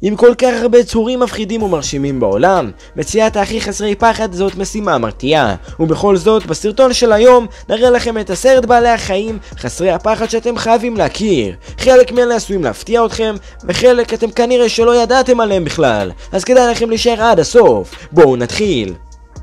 עם כל כך הרבה צורים מפחידים ומרשימים בעולם, מציאת הכי חסרי פחד זאת משימה מרתיעה. ובכל זאת, בסרטון של היום נראה לכם את 10 בעלי החיים חסרי הפחד שאתם חייבים להכיר. חלק מאלה עשויים להפתיע אתכם, וחלק אתם כנראה שלא ידעתם עליהם בכלל, אז כדאי לכם להישאר עד הסוף. בואו נתחיל.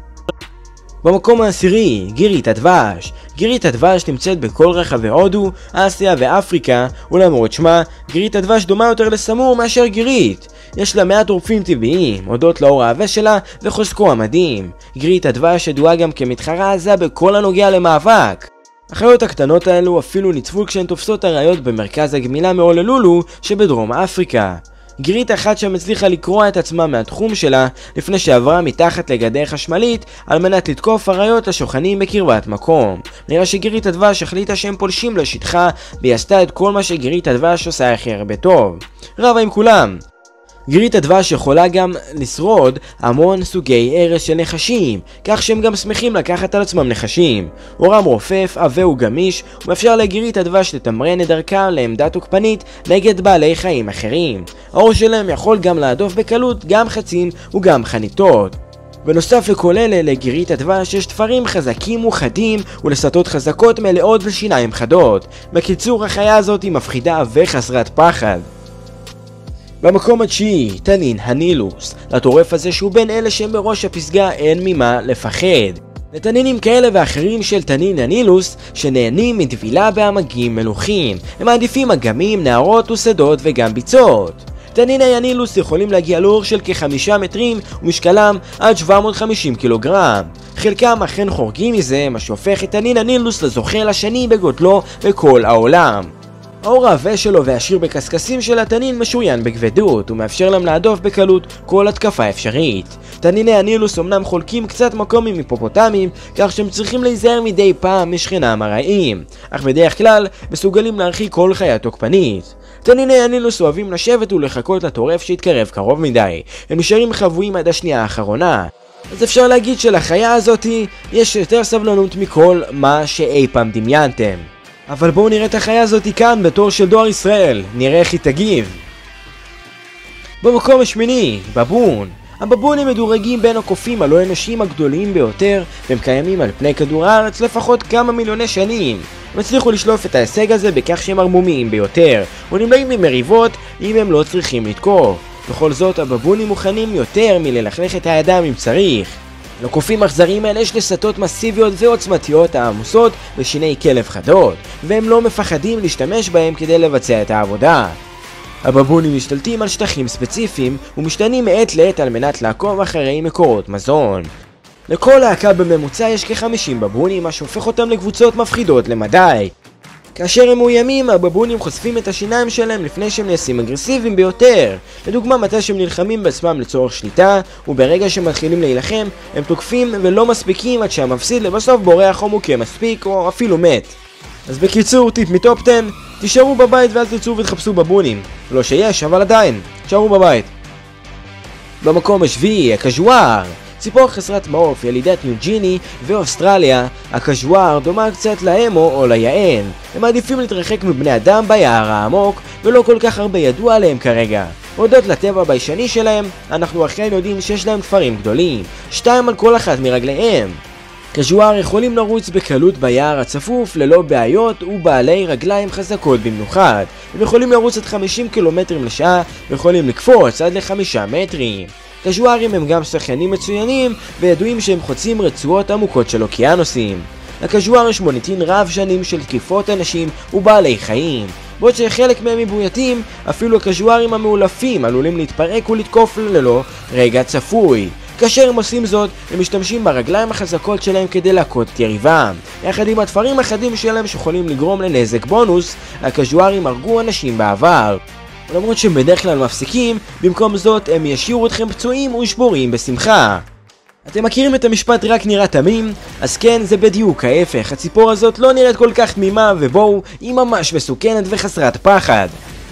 במקום העשירי, גירית הדבש. גירית הדבש נמצאת בכל רחבי הודו, אסיה ואפריקה, ולמרות שמה, גירית הדבש דומה יותר לסמור מאשר גירית. יש לה מעט עורפים טבעיים, הודות לאור העבה שלה וחוזקו המדהים. גירית הדבש ידועה גם כמתחרה עזה בכל הנוגע למאבק. החיות הקטנות האלו אפילו ניצבו כשהן תופסות אריות במרכז הגמילה מהוללולו שבדרום אפריקה. גירית אחת שם הצליחה לקרוע את עצמה מהתחום שלה לפני שעברה מתחת לגדר חשמלית על מנת לתקוף אריות השוכנים בקרבת מקום. נראה שגירית הדבש החליטה שהם פולשים לשטחה והיא עשתה את כל מה שגירית הדבש עושה הכי הרבה טוב. רבה עם כולם. גירית הדבש יכולה גם לשרוד המון סוגי הרס של נחשים, כך שהם גם שמחים לקחת על עצמם נחשים. אורם רופף, עבה וגמיש, ומאפשר לגירית הדבש לתמרן את דרכה לעמדה תוקפנית נגד בעלי חיים אחרים. האור שלהם יכול גם להדוף בקלות גם חצים וגם חניתות. בנוסף לכל אלה, לגירית הדבש יש תפרים חזקים וחדים ולסתות חזקות מלאות ושיניים חדות. בקיצור, החיה הזאת היא מפחידה וחסרת פחד. במקום התשיעי, תנין הנילוס. לטורף הזה שהוא בין אלה שהם בראש הפסגה אין ממה לפחד. לתנינים כאלה ואחרים של תנין הנילוס שנהנים מדבילה בעמקים מלוכים. הם מעדיפים אגמים, נהרות ושדות וגם ביצות. תניני הנילוס יכולים להגיע לאורך של כ5 מטרים ומשקלם עד 750 קילוגרם. חלקם אכן חורגים מזה, מה שהופך את תנין הנילוס לזוכה השני בגודלו בכל העולם. האור העבה שלו והעשיר בקסקסים של התנין משוריין בכבדות ומאפשר להם להדוף בקלות כל התקפה אפשרית. תניני הנילוס אמנם חולקים קצת מקום עם היפופוטמים, כך שהם צריכים להיזהר מדי פעם משכנם הרעים, אך בדרך כלל מסוגלים להרחיק כל חיה תוקפנית. תניני הנילוס אוהבים לשבת ולחכות לטורף שיתקרב קרוב מדי, הם נשארים חבויים עד השנייה האחרונה. אז אפשר להגיד שלחיה הזאתי יש יותר סבלנות מכל מה שאי פעם דמיינתם. אבל בואו נראה את החיה הזאתי כאן בתור של דואר ישראל, נראה איך היא תגיב. במקום השמיני, בבון. הבבונים מדורגים בין הקופים הלא אנושיים הגדולים ביותר, והם קיימים על פני כדור הארץ לפחות כמה מיליוני שנים. הם הצליחו לשלוף את ההישג הזה בכך שהם ערמומיים ביותר, ונמנעים ממריבות אם הם לא צריכים לתקוף. בכל זאת, הבבונים מוכנים יותר מללכלך את הידיים אם צריך. לקופים אכזריים האלה יש לסתות מסיביות ועוצמתיות העמוסות ושיני כלב חדות, והם לא מפחדים להשתמש בהם כדי לבצע את העבודה. הבבונים משתלטים על שטחים ספציפיים ומשתנים מעת לעת על מנת לעקוב אחרי מקורות מזון. לכל להקה בממוצע יש כ50 בבונים, מה שהופך אותם לקבוצות מפחידות למדי. כאשר הם מאוימים, הבבונים חושפים את השיניים שלהם לפני שהם נעשים אגרסיביים ביותר. לדוגמה, מתי שהם נלחמים בעצמם לצורך שליטה, וברגע שהם מתחילים להילחם, הם תוקפים ולא מספיקים עד שהמפסיד לבסוף בורח או מוכה מספיק או אפילו מת. אז בקיצור, טיפ מטופ 10, תישארו בבית ואל תצאו ותחפשו בבונים. לא שיש, אבל עדיין, תישארו בבית. במקום השביעי, הקז'ואר. ציפור חסרת מעוף, ילידת ניו ג'יני ואוסטרליה. הקז'ואר דומה קצת לאמו או ליען. הם מעדיפים להתרחק מבני אדם ביער העמוק, ולא כל כך הרבה ידוע עליהם כרגע. הודות לטבע הביישני שלהם, אנחנו אכן יודעים שיש להם תפרים גדולים, 2 על כל אחת מרגליהם. קז'ואר יכולים לרוץ בקלות ביער הצפוף ללא בעיות ובעלי רגליים חזקות במיוחד. הם יכולים לרוץ עד 50 קילומטרים לשעה ויכולים לקפוץ עד ל5 מטרים. קז'וארים הם גם שחיינים מצוינים וידועים שהם חוצים רצועות עמוקות של אוקיינוסים. לקז'ואר יש מוניטין רב שנים של תקיפות אנשים ובעלי חיים. בעוד שחלק מהם מבויתים, אפילו הקז'וארים המאולפים עלולים להתפרק ולתקוף ללא רגע צפוי. כאשר הם עושים זאת, הם משתמשים ברגליים החזקות שלהם כדי להכות את יריבם. יחד עם התפרים החדים שלהם שיכולים לגרום לנזק בונוס, הקז'וארים הרגו אנשים בעבר. למרות שהם בדרך כלל מפסיקים, במקום זאת הם ישאירו אתכם פצועים ושבורים בשמחה. אתם מכירים את המשפט רק נראה תמים? אז כן, זה בדיוק ההפך. הציפור הזאת לא נראית כל כך תמימה, ובואו, היא ממש מסוכנת וחסרת פחד.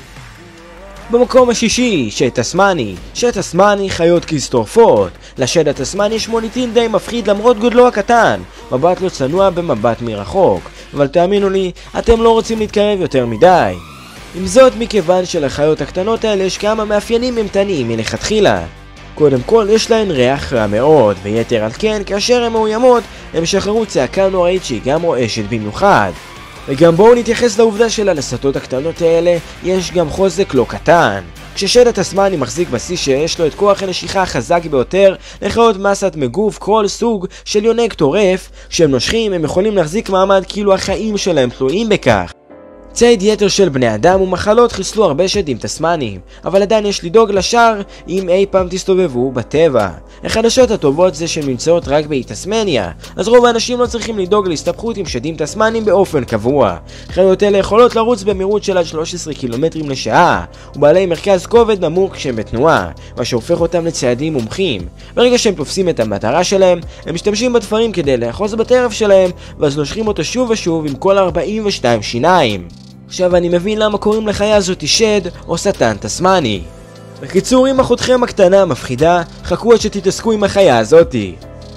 במקום השישי, שד תסמני. שד תסמני חיות כסטורפות. לשד התסמני יש מוניטין די מפחיד למרות גודלו הקטן. מבט לא צנוע במבט מרחוק. אבל תאמינו לי, אתם לא רוצים להתקרב יותר מדי. עם זאת, מכיוון שלחיות הקטנות האלה יש כמה מאפיינים אימתניים מלכתחילה. קודם כל, יש להן ריח רע מאוד, ויתר על כן, כאשר הן מאוימות, הם משחררו צעקה נוראית שהיא גם רועשת במיוחד. וגם בואו נתייחס לעובדה שללסתות הקטנות האלה יש גם חוזק לא קטן. כששד התסמני מחזיק בשיא שיש לו את כוח הנשיכה החזק ביותר לחיות מסת מגוף כל סוג של יונק טורף, כשהם נושכים הם יכולים להחזיק מעמד כאילו החיים שלהם תלויים בכך. ציד יתר של בני אדם ומחלות חיסלו הרבה שדים תסמניים, אבל עדיין יש לדאוג לשאר אם אי פעם תסתובבו בטבע. החדשות הטובות זה שהן נמצאות רק באיטסמניה, אז רוב האנשים לא צריכים לדאוג להסתבכות עם שדים תסמניים באופן קבוע. חיות אלה יכולות לרוץ במהירות של עד 13 קילומטרים לשעה, ובעלי מרכז כובד נמוך כשהם בתנועה, מה שהופך אותם לציידים מומחים. ברגע שהם תופסים את המטרה שלהם, הם משתמשים בתפרים כדי לאחוז בטרף שלהם, ואז נושכים אותו שוב ושוב עם כל 42 שיניים. עכשיו אני מבין למה קוראים לחיה הזאתי שד או שטן תסמני. בקיצור, אם אחותכם הקטנה מפחידה, חכו עד שתתעסקו עם החיה הזאתי.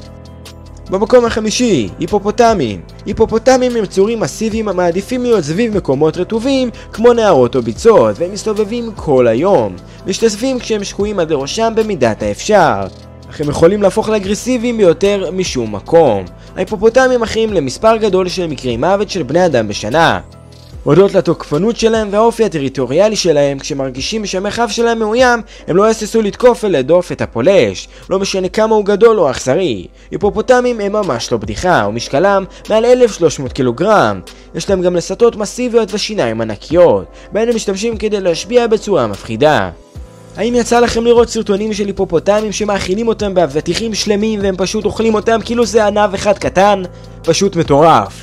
במקום החמישי, היפופוטמים. היפופוטמים הם צורים מסיביים המעדיפים להיות סביב מקומות רטובים כמו נהרות או ביצות, והם מסתובבים כל היום. משתזפים כשהם שקועים עד לראשם במידת האפשר, אך הם יכולים להפוך לאגרסיביים ביותר משום מקום. ההיפופוטמים אחראים למספר גדול של מקרי מוות של בני אדם בשנה. הודות לתוקפנות שלהם והאופי הטריטוריאלי שלהם, כשמרגישים שהמרחב שלהם מאוים, הם לא יססו לתקוף ולהדוף את הפולש, לא משנה כמה הוא גדול או אכזרי. היפופוטמים הם ממש לא בדיחה, ומשקלם מעל 1,300 קילוגרם. יש להם גם לסתות מסיביות ושיניים ענקיות, בהן הם משתמשים כדי להשפיע בצורה מפחידה. האם יצא לכם לראות סרטונים של היפופוטמים שמאכילים אותם באבטיחים שלמים והם פשוט אוכלים אותם כאילו זה ענב אחד קטן? פשוט מטורף.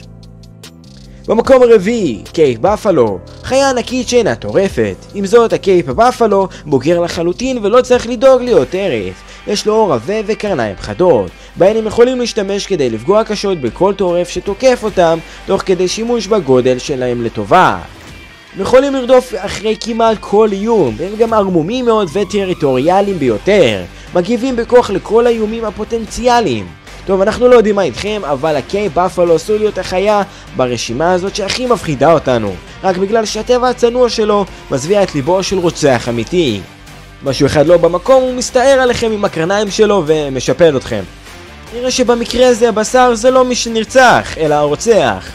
במקום הרביעי, קייפ בפלו, חיה ענקית שאינה טורפת. עם זאת, הקייפ בפלו בוגר לחלוטין ולא צריך לדאוג להיות טרף. יש לו עור עבה וקרניים חדות, בהן הם יכולים להשתמש כדי לפגוע קשות בכל טורף שתוקף אותם, תוך כדי שימוש בגודל שלהם לטובה. הם יכולים לרדוף אחרי כמעט כל איום, והם גם ערמומים מאוד וטריטוריאליים ביותר, מגיבים בכוח לכל האיומים הפוטנציאליים. טוב, אנחנו לא יודעים מה איתכם, אבל הקייפ בפלו עשוי להיות החיה ברשימה הזאת שהכי מפחידה אותנו, רק בגלל שהטבע הצנוע שלו מזוויע את ליבו של רוצח אמיתי. משהו אחד לא במקום, הוא מסתער עליכם עם הקרניים שלו ומשפל אתכם. נראה שבמקרה הזה הבשר זה לא מי שנרצח, אלא הרוצח.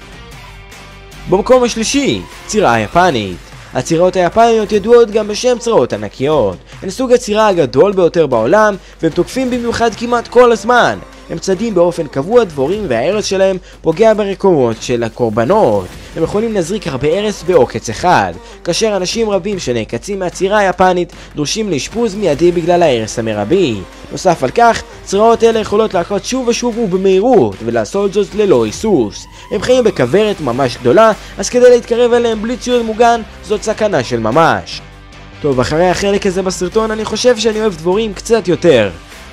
במקום השלישי, צירה יפנית. הצירות היפניות ידועות גם בשם צירות ענקיות. הן סוג הצירה הגדול ביותר בעולם, והם תוקפים במיוחד כמעט כל הזמן. הם צדים באופן קבוע דבורים והארץ שלהם פוגע ברקומות של הקורבנות. הם יכולים להזריק הרבה ארץ בעוקץ אחד, כאשר אנשים רבים שנעקצים מהצירה היפנית דרושים לאשפוז מיידי בגלל ההרס המרבי. נוסף על כך, צירות אלה יכולות להכות שוב ושוב ובמהירות, ולעשות זאת ללא היסוס. הם חיים בכוורת ממש גדולה, אז כדי להתקרב אליהם בלי ציוד מוגן, זאת סכנה של ממש. טוב, אחרי החלק הזה בסרטון אני חושב שאני אוהב דבורים קצת יותר.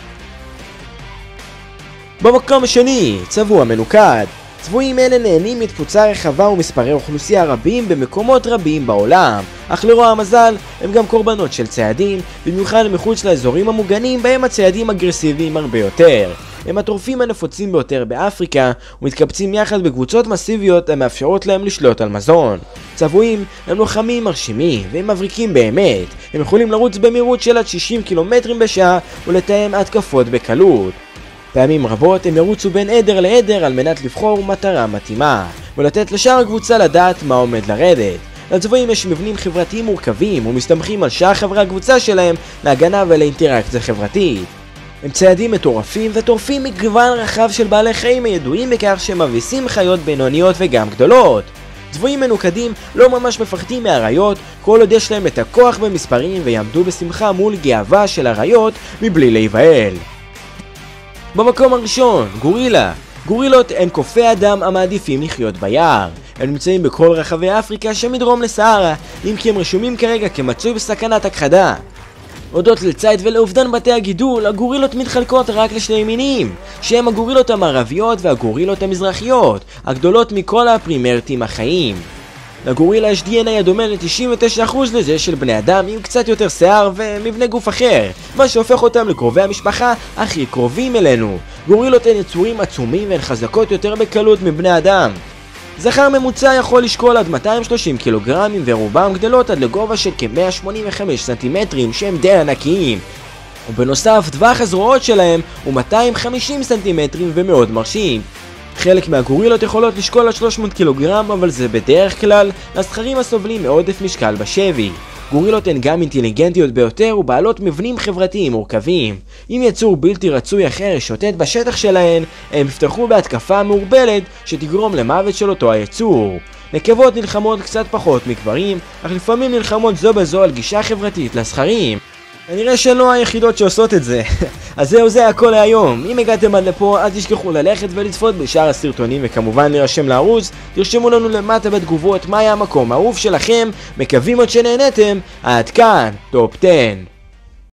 במקום השני, צבוע מנוקד. צבועים אלה נהנים מתפוצה רחבה ומספרי אוכלוסייה רבים במקומות רבים בעולם, אך לרוע המזל הם גם קורבנות של ציידים, במיוחד מחוץ לאזורים המוגנים בהם הציידים אגרסיביים הרבה יותר. הם הטורפים הנפוצים ביותר באפריקה ומתקבצים יחד בקבוצות מסיביות המאפשרות להם לשלוט על מזון. צבועים הם לוחמים מרשימים והם מבריקים באמת, הם יכולים לרוץ במהירות של עד 60 קילומטרים בשעה ולתאם התקפות בקלות. פעמים רבות הם ירוצו בין עדר לעדר על מנת לבחור מטרה מתאימה, ולתת לשאר הקבוצה לדעת מה עומד לרדת. לצבועים יש מבנים חברתיים מורכבים ומסתמכים על שאר חברי הקבוצה שלהם להגנה ולאינטראקציה חברתית. הם ציידים מטורפים וטורפים מגוון רחב של בעלי חיים הידועים בכך שהם מביסים חיות בינוניות וגם גדולות. צבועים מנוקדים לא ממש מפחדים מהאריות, כל עוד יש להם את הכוח במספרים ויעמדו בשמחה מול גאווה של אריות מבלי להיבהל. במקום הראשון, גורילה. גורילות הן קופי אדם המעדיפים לחיות ביער. הם נמצאים בכל רחבי אפריקה שמדרום לסהרה, אם כי הם רשומים כרגע כמצוי בסכנת הכחדה. הודות לציד ולאובדן בתי הגידול, הגורילות מתחלקות רק לשני מינים, שהם הגורילות המערביות והגורילות המזרחיות, הגדולות מכל הפרימרטים החיים. לגורילה יש DNA הדומה ל-99% לזה של בני אדם עם קצת יותר שיער ומבנה גוף אחר, מה שהופך אותם לקרובי המשפחה הכי קרובים אלינו. גורילות הן יצורים עצומים והן חזקות יותר בקלות מבני אדם. זכר ממוצע יכול לשקול עד 230 קילוגרמים ורובם גדלות עד לגובה של כ-185 סנטימטרים שהם די ענקיים. ובנוסף, טווח הזרועות שלהם הוא 250 סנטימטרים ומאוד מרשים. חלק מהגורילות יכולות לשקול עד 300 קילוגרם, אבל זה בדרך כלל לזכרים הסובלים מעודף משקל בשבי. גורילות הן גם אינטליגנטיות ביותר ובעלות מבנים חברתיים מורכבים. אם יצור בלתי רצוי אחר ישוטט בשטח שלהן, הם יפתחו בהתקפה מעורבלת שתגרום למוות של אותו היצור. נקבות נלחמות קצת פחות מגברים, אך לפעמים נלחמות זו בזו על גישה חברתית לזכרים. כנראה שלא היחידות שעושות את זה. אז זהו, זה הכל להיום. אם הגעתם עד לפה, אל תשכחו ללכת ולצפות בשאר הסרטונים וכמובן להירשם לערוץ. תרשמו לנו למטה בתגובות מה היה המקום האהוב שלכם. מקווים עוד שנהנתם. עד כאן, טופ 10.